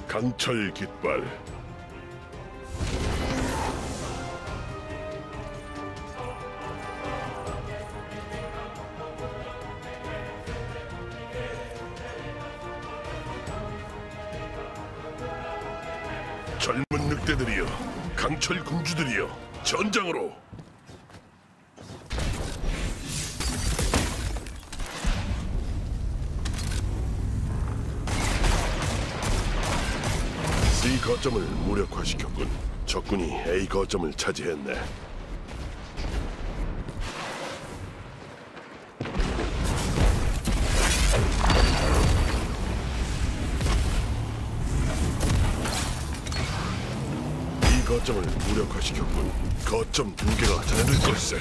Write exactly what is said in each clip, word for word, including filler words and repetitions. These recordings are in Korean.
강철 깃발. 젊은 늑대들이여, 강철 군주들이여, 전장으로! C 거점을 무력화시켰군. 적군이 A 거점을 차지했네. B 거점을 무력화시켰군. 거점 두 개가 자네들 걸세.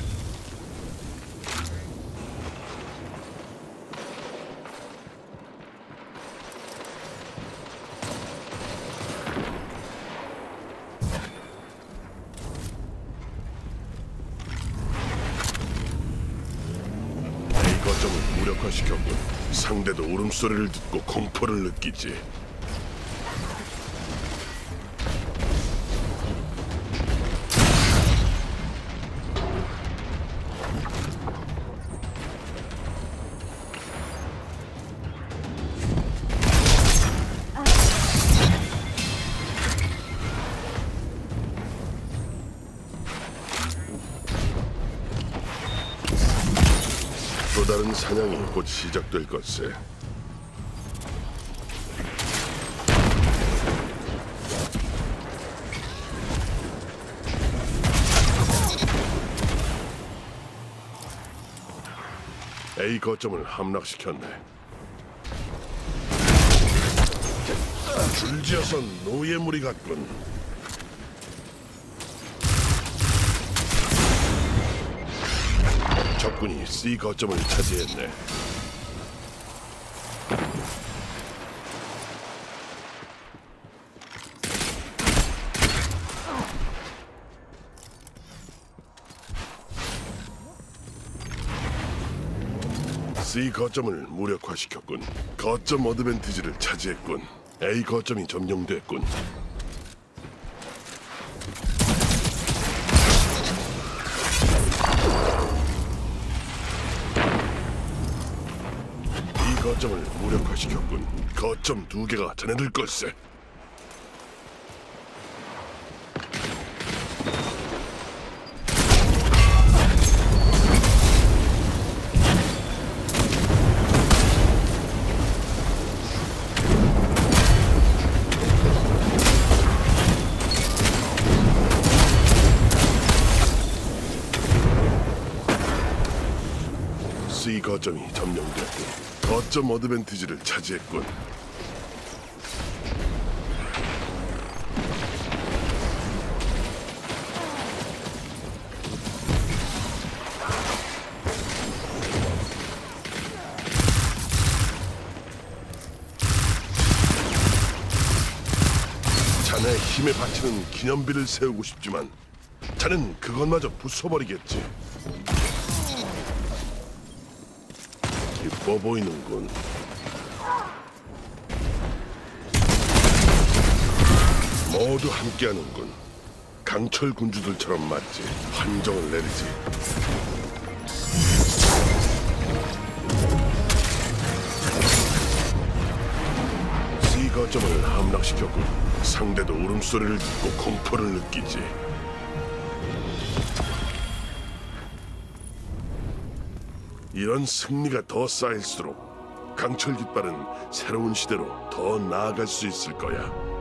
거점을 무력화시켰군. 상대도 울음소리를 듣고 공포를 느끼지. 또 다른 사냥이 곧 시작될 것세. A 거점을 함락시켰네. 줄지어서 노예물이 같군. 적군이 C 거점을 차지했네. C 거점을 무력화시켰군. 거점 어드밴티지를 차지했군. A 거점이 점령됐군. 거점을 무력화시켰군. 거점 두 개가 자네들 걸세. C 거점이 점령됐군. 거점 어드밴티지를 차지했군. 자네 힘에 바치는 기념비를 세우고 싶지만 자넨 그것마저 부숴버리겠지. 기뻐 보이는군. 모두 함께하는군. 강철 군주들처럼 맞지. 판정을 내리지. C 거점을 함락시켰군. 상대도 울음소리를 듣고 공포를 느끼지. 이런 승리가 더 쌓일수록 강철 깃발은 새로운 시대로 더 나아갈 수 있을 거야.